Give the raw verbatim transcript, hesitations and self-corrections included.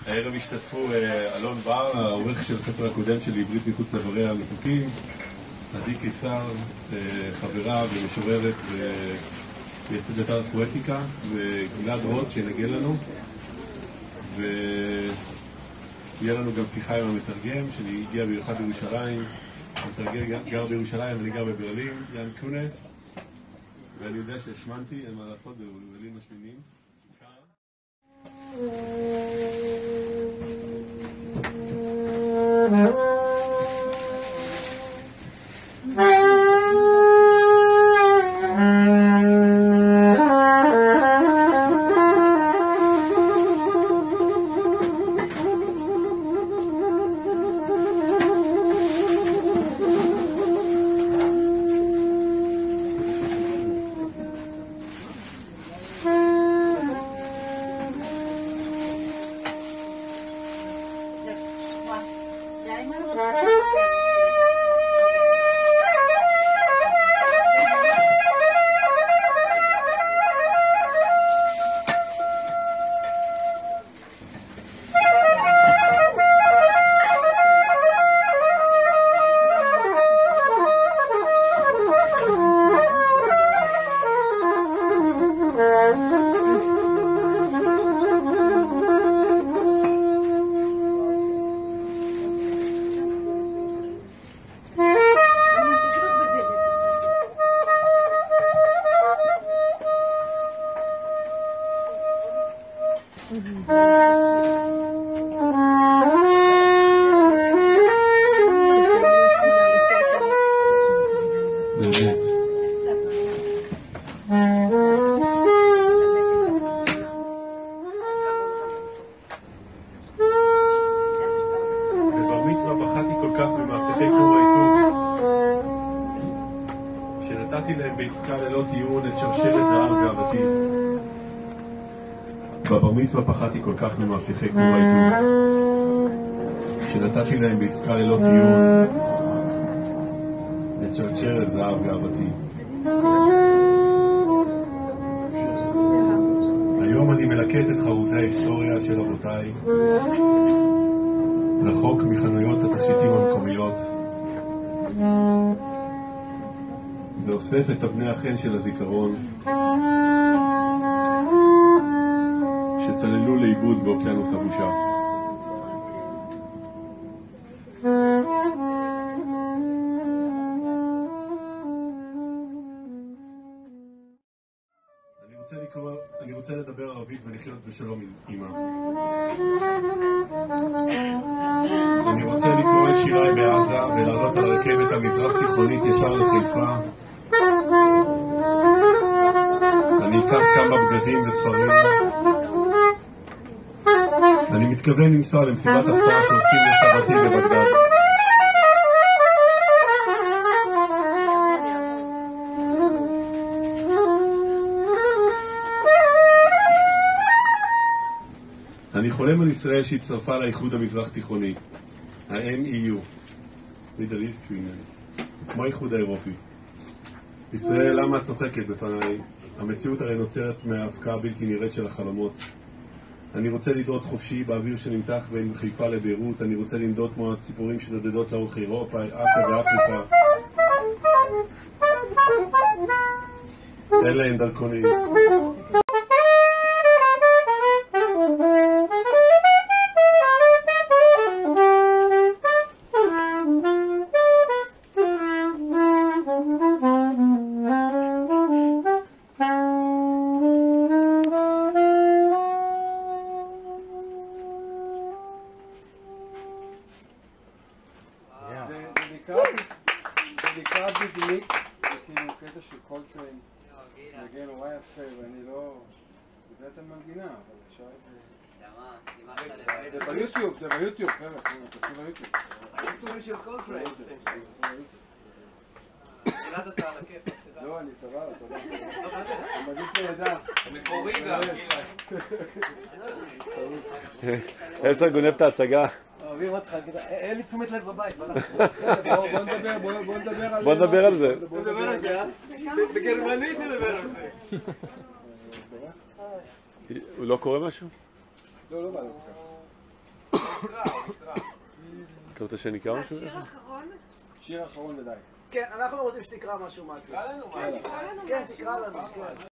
הערב השתתפו אלון בר, העורך של הספר הקודם של עברית מחוץ לאיבריה המתוקים, עדי קיסר, חברה ומשוררת ויסודת ארץ פואטיקה, וגלעד רוט שנגן לנו, ויהיה לנו גם שיחה עם המתרגם שלי הגיע במיוחד בירושלים. המתרגם גר בירושלים, אני גר בברלין, יאן קונה, ואני יודע שהשמנתי, אין מה לעשות, בברלין משמינים. בבר מצווה פחדתי כל כך ממאבטחי כור ההיתוך, שנתתי להם בעסקה ללא טיעון את שרשרת זהב גאוותי. היום אני מלקט את חרוזי ההיסטוריה של אבותיי, רחוק מחנויות התכשיטים המקומיות, ואוסף את אבני החן של הזיכרון שצללו לאיבוד באוקיינוס הבושה. אני רוצה לקרוא, אני רוצה לדבר ערבית ולחיות בשלום עימה. אני רוצה לקרוא את שיריי בעזה ולעלות על הרכבת המזרח תיכונית ישר לחיפה. אני אקח כמה בגדים וספרים. אני מתכוון לנסוע למסיבת הפתעה שעושים לסבתי בבגדד. אני חולם על ישראל שהצטרפה לאיחוד המזרח תיכוני, ה-M E U, Middle East Union, כמו האיחוד האירופי. ישראל, למה את צוחקת בפניי? המציאות הרי נוצרת מההפקעה בלתי נראית של החלומות. אני רוצה לדעות חופשי באוויר שנמתח בין חיפה לביירות. אני רוצה לנדות כמו הציפורים שדודדות לאורך אירופה, אסיה ואפריקה. אין להם דרכונים. זה נקרא בדיוק, זה כאילו קטע של קולטריין מגן נורא יפה, ואני לא... זה בעצם מנגינה, אבל אפשר את זה... זה ביוטיוב, זה ביוטיוב, חבר'ה, תעשו ביוטיוב. היוטיובים של קולטריין. גלעד אתה על הכיף. לא, אני סבבה, תודה. אני מגיש לידה. מקורי גם, גלעד. עשר גונב את ההצגה. אוהבים אותך, אין לי תשומת לב בבית. בוא נדבר, בוא נדבר על... בוא נדבר על זה. בוא נדבר על זה, אה? בגרמנית נדבר על זה. הוא לא קורא משהו? לא, לא בא לך. נקרא, נקרא. אתה רוצה שנקרא משהו? השיר האחרון? שיר אחרון ודי. כן, אנחנו רוצים שתקרא משהו, מתי. תקרא לנו כן, משהו. תקרא לנו כן, משהו. תקרא לנו, כן.